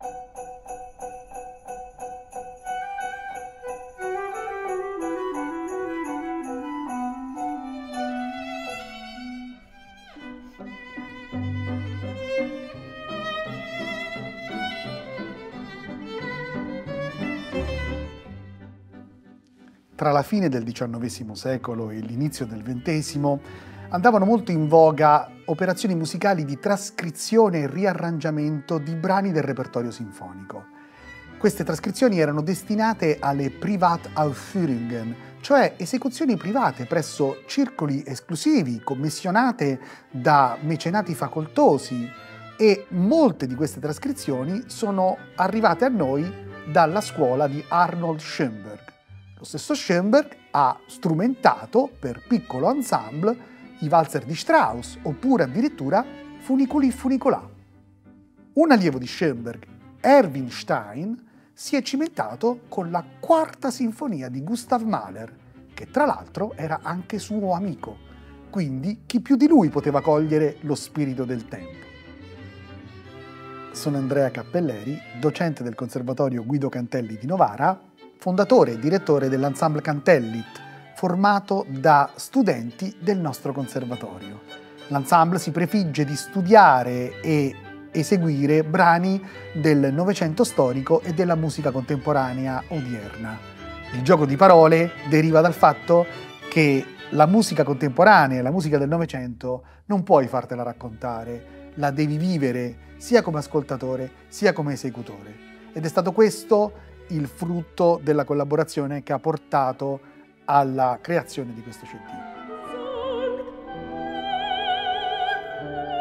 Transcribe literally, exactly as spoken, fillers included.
Tra la fine del diciannovesimo secolo e l'inizio del ventesimo andavano molto in voga operazioni musicali di trascrizione e riarrangiamento di brani del repertorio sinfonico. Queste trascrizioni erano destinate alle Privataufführungen, cioè esecuzioni private presso circoli esclusivi, commissionate da mecenati facoltosi, e molte di queste trascrizioni sono arrivate a noi dalla scuola di Arnold Schoenberg. Lo stesso Schoenberg ha strumentato per piccolo ensemble i valzer di Strauss, oppure addirittura Funiculi Funicolà. Un allievo di Schoenberg, Erwin Stein, si è cimentato con la quarta sinfonia di Gustav Mahler, che tra l'altro era anche suo amico, quindi chi più di lui poteva cogliere lo spirito del tempo. Sono Andrea Cappelleri, docente del Conservatorio Guido Cantelli di Novara, fondatore e direttore dell'Ensemble Cantellit, formato da studenti del nostro conservatorio. L'ensemble si prefigge di studiare e eseguire brani del Novecento storico e della musica contemporanea odierna. Il gioco di parole deriva dal fatto che la musica contemporanea e la musica del Novecento non puoi fartela raccontare, la devi vivere sia come ascoltatore sia come esecutore. Ed è stato questo il frutto della collaborazione che ha portato alla creazione di questo C D.